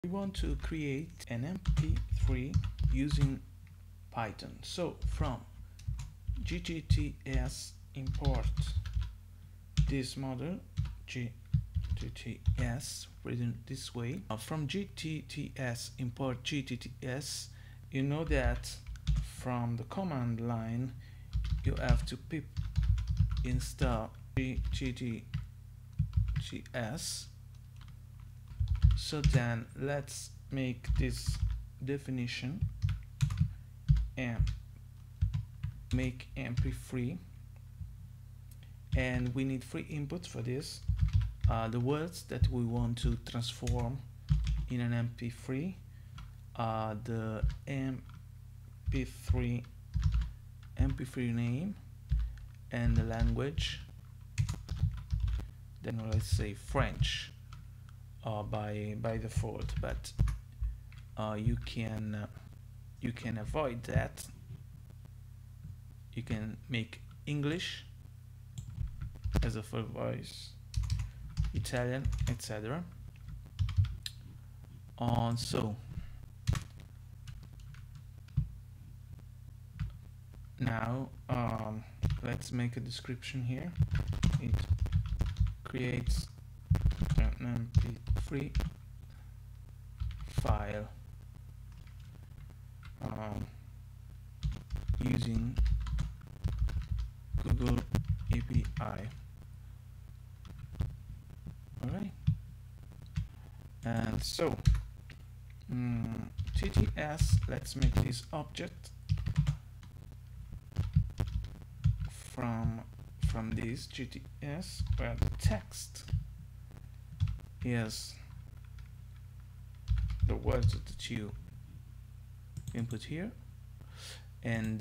We want to create an mp3 using Python. So from gTTS import this model gTTS, written this way. From gTTS import gTTS, you know that from the command line you have to pip install gTTS. So then let's make this definition and make mp3, and we need 3 inputs for this. The words that we want to transform in an mp3, the mp3 name, and the language. Then let's say French by default, but you can avoid that. You can make English as a first voice, Italian, etc. So now let's make a description here. It creates an mp3 file using Google API. Alright, and so TTS, let's make this object from this gTTS, where the text is the words that you input here, and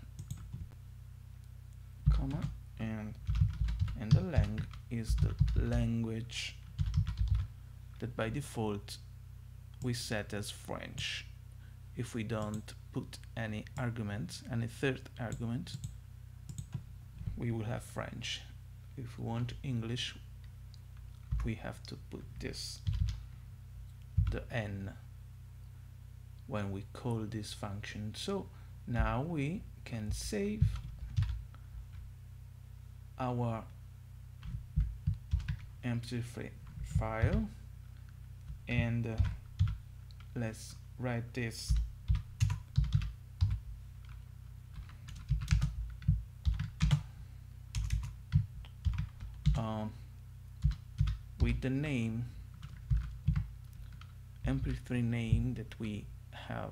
comma, and the lang is the language that by default we set as French. If we don't put any argument, any third argument, we will have French. If we want English, we have to put this, the N, when we call this function. So now we can save our mp3 file, and let's write this with the name, mp3 name that we have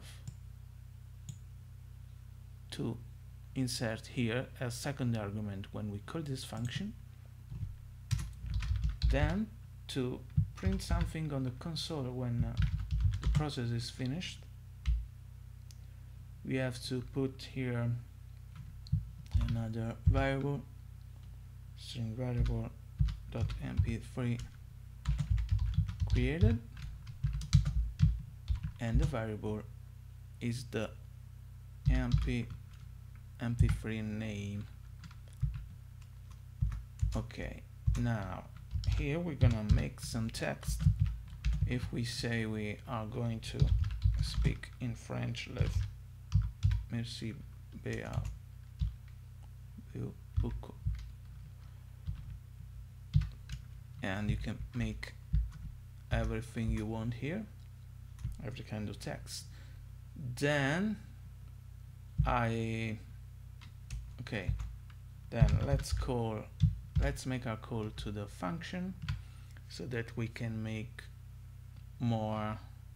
to insert here as second argument when we call this function. Then to print something on the console when the process is finished, we have to put here another variable, string variable .mp3 created, and the variable is the mp3 name. Okay, now here we're gonna make some text. If we say we are going to speak in French, let's merci beaucoup, and you can make everything you want here, every kind of text. Then let's make our call to the function so that we can make more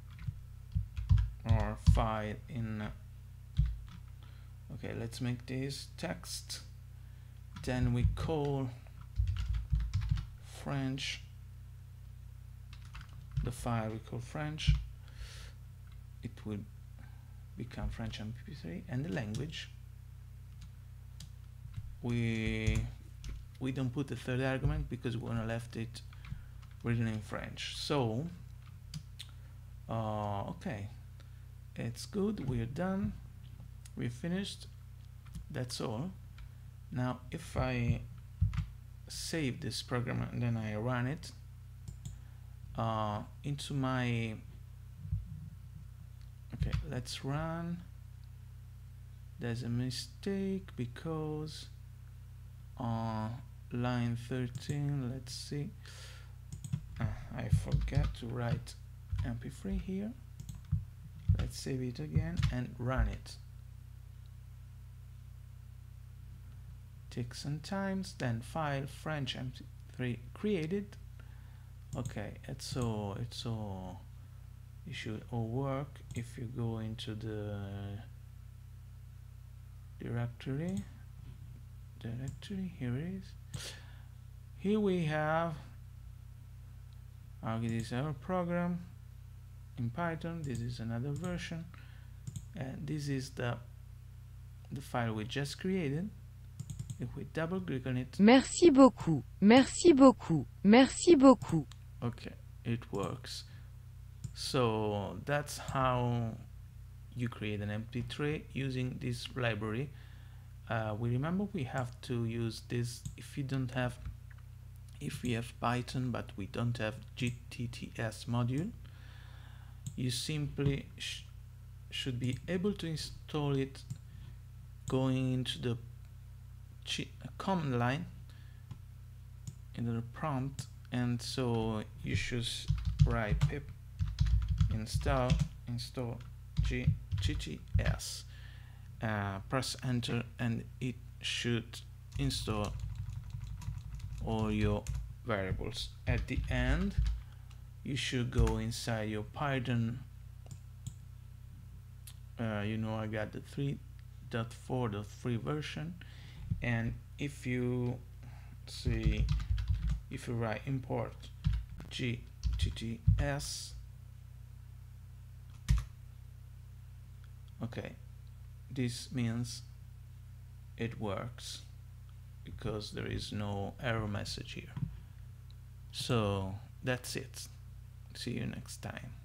file in. Okay, let's make this text. Then we call French, the file we call French, it will become French mp3, and the language we don't put the third argument because we want to left it written in French. So okay, it's good, we're done, we're finished, that's all. Now if I save this program and then I run it into my let's run. There's a mistake because on line 13, let's see, I forgot to write mp3 here. Let's save it again and run it. Takes some time. Then file French mp3 created. Okay, it should all work if you go into the directory. Here it is. Here we have this is our program in Python. This is another version, and this is the file we just created. If we double click on it, merci beaucoup, merci beaucoup, merci beaucoup. Okay, it works. So that's how you create an mp3 using this library. We remember we have to use this if we have Python but we don't have gTTS module. You simply should be able to install it going into the command line in the prompt, and so you should write pip install gTTS, press enter, and it should install all your variables. At the end you should go inside your Python. I got the 3.4.3 version, and if you write import gTTS, okay, this means it works because there is no error message here. So that's it. See you next time.